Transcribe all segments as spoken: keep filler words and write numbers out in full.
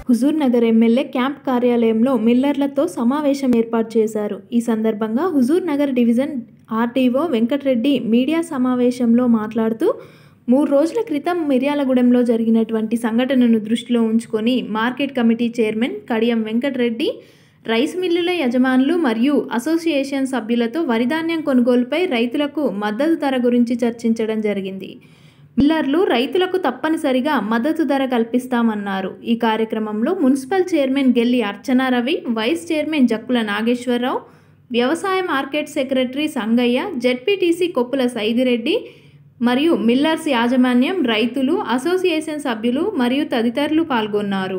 Huzur Nagar MLA camp కార్యాలయంలో మిల్లర్లతో సమావేశం ఏర్పాటు చేశారు. ఈ సందర్భంగా Huzur Nagar division RDO Venkatareddy media సమావేశంలో మాట్లాడుతూ, మూడు రోజుల క్రితం మిర్యాలగూడెంలో జరిగినటువంటి సంఘటనను దృష్టిలో ఉంచుకొని market committee chairman Kadiyam Venkatareddy rice మిల్లుల యజమానులు మరియు అసోసియేషన్ సభ్యులతో వరిధాన్యం కొనుగోలుపై రైతులకు మద్దతు ధర గురించి చర్చించడం జరిగింది. మిల్లర్లు రైతులకు తప్పనిసరిగా మద్దతు ధర కల్పిస్తామన్నారు. ఈ కార్యక్రమంలో municipal chairman Gelli Archanaravi, vice chairman Jakkula Nageswararao, వ్యవసాయ market secretary Sangayya, ZPTC Koppula Saidireddy మరియు మిల్లర్స్ యాజమాన్యం, రైతులు, అసోసియేషన్ సభ్యులు మరియు తదితరులు పాల్గొన్నారు.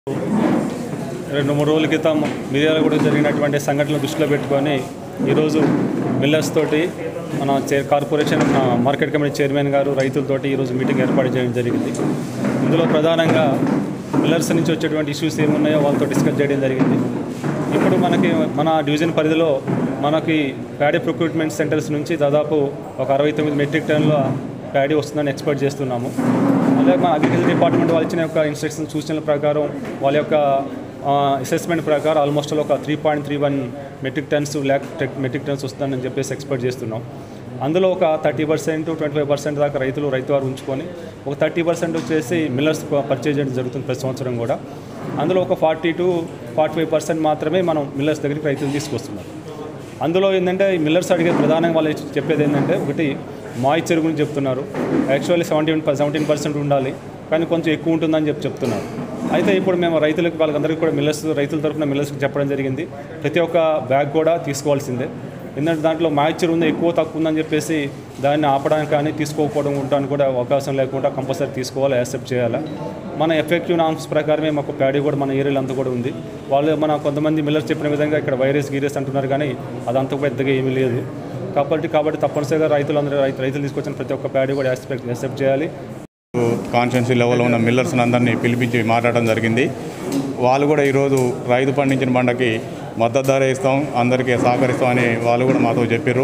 రెండు మూడు రోజుల క్రితం మిర్యాలగూడెం జరిగినటువంటి సంఘటనలు దృష్టిలో పెట్టుకొని ఈరోజు మిల్లర్స్ తోటి మన chair corporation market committee chairman గారు రైతులతోటి ఈరోజు మీటింగ్ ఏర్పాటు చేయడం జరిగింది. ఇందులో ప్రధానంగా మిల్లర్స్ నుంచి వచ్చేటువంటి ఇష్యూస్ ఏమున్నాయో వాళ్ళతో డిస్కస్ చేయడం జరిగింది. ఇప్పుడు మనకి మన డివిజన్ పరిధిలో మనకి ప్యాడీ ప్రొక్యూర్మెంట్ సెంటర్స్ నుంచి దాదాపు ఒక అరవై తొమ్మిది మెట్రిక్ టన్నుల ప్యాడీ వస్తుందని ఎక్స్పెక్ట్ చేస్తున్నాము. అలాగే మన అగ్రికల్చర్ డిపార్ట్మెంట్ వాళ్ళు ఇచ్చిన యొక్క ఇన్స్ట్రక్షన్ సూచనల ప్రకారం వాళ్ళ యొక్క అసెస్మెంట్ ప్రకారం ఆల్మోస్ట్ ఒక three point three one metric tons lakh metric tons వస్తుందని చెప్పేసి ఎక్స్పెక్ట్ చేస్తున్నాం. అందులో ఒక thirty percent twenty five percent దాకా రైతులు రైతు వారు ఉంచుకొని ఒక థర్టీ పర్సెంట్ వచ్చేసి మిల్లర్స్ పర్చేజ్ చేయడం జరుగుతుంది ప్రతి సంవత్సరం కూడా. అందులో ఒక forty to forty five percent మాత్రమే మనం మిల్లర్స్ దగ్గరికి రైతులు తీసుకొస్తున్నాం. అందులో ఏంటంటే ఈ మిల్లర్స్ అడిగే ప్రధానంగా వాళ్ళు చెప్పేది ఏంటంటే, ఒకటి మాయిశ్చర్ గురించి చెప్తున్నారు. యాక్చువల్లీ సెవెంటీన్ సెవెంటీన్ పర్సెంట్ ఉండాలి, కానీ కొంచెం ఎక్కువ ఉంటుందని చెప్పి చెప్తున్నారు. అయితే ఇప్పుడు మేము రైతులకు వాళ్ళందరికీ కూడా మిల్లర్స్ రైతుల తరఫున మిల్లర్స్కి చెప్పడం జరిగింది, ప్రతి ఒక్క బ్యాగ్ కూడా తీసుకోవాల్సిందే. ఎందుకంటే దాంట్లో మాయిశ్చర్ ఉంది, ఎక్కువ తక్కువ ఉందని చెప్పేసి దాన్ని ఆపడానికి కానీ తీసుకోకపోవడం ఉండడానికి కూడా అవకాశం లేకుండా కంపల్సరీ తీసుకోవాలి, యాక్సెప్ట్ చేయాలి. మన ఎఫెక్టివ్ నామ్స్ ప్రకారమే మాకు ప్యాడీ కూడా మన ఏరియాలో అంతా కూడా ఉంది. వాళ్ళు మన కొంతమంది మిల్లర్స్ చెప్పిన విధంగా ఇక్కడ వైరస్ గీరస్ అంటున్నారు, కానీ అదంతా పెద్దగా ఏమీ లేదు. కాబట్టి కాబట్టి తప్పనిసరిగా రైతులందరూ రైతు రైతులు తీసుకొచ్చిన ప్రతి ఒక్క ప్యాడీ కూడా యాక్సెప్ట్ యాక్సెప్ట్ చేయాలి. కాన్స్టిట్యున్సీ లెవెల్లో ఉన్న మిల్లర్స్ అందరినీ పిలిపించి మాట్లాడడం జరిగింది. వాళ్ళు కూడా ఈరోజు రైతు పండించిన పంటకి మద్దతు ధర ఇస్తాం, అందరికీ సహకరిస్తామని వాళ్ళు కూడా మాతో చెప్పారు.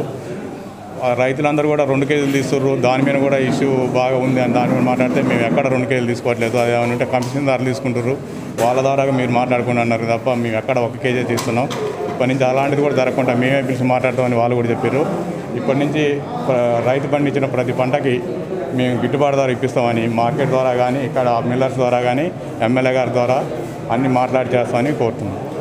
రైతులందరూ కూడా రెండు కేజీలు తీస్తుర్రు, దాని మీద కూడా ఇష్యూ బాగా ఉంది అని దాని మీద మాట్లాడితే మేము ఎక్కడ రెండు కేజీలు తీసుకోవట్లేదు, అది ఏమంటే కమిషన్ ధరలు తీసుకుంటారు, వాళ్ళ ద్వారా మీరు మాట్లాడుకుని అన్నారు తప్ప మేము ఎక్కడ ఒక కేజీ తీస్తున్నాం. ఇప్పటి నుంచి అలాంటిది కూడా జరగకుండా మేమే పిలిచి మాట్లాడతామని వాళ్ళు కూడా చెప్పారు. ఇప్పటి నుంచి రైతు పండించిన ప్రతి పంటకి మేము గిట్టుబాటు ధర ఇప్పిస్తామని మార్కెట్ ద్వారా కానీ ఇక్కడ మిల్లర్స్ ద్వారా కానీ ఎమ్మెల్యే గారి ద్వారా అన్ని మాట్లాడి చేస్తామని కోరుతున్నాం.